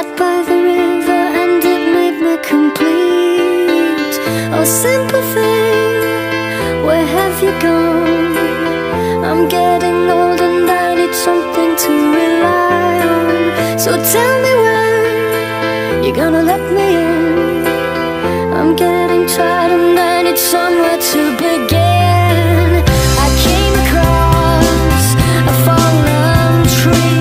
Sat by the river and it made me complete. Oh, simple thing, where have you gone? I'm getting old and I need something to rely on. So tell me when you're gonna let me in. I'm getting tired and I need somewhere to begin. I came across a fallen tree.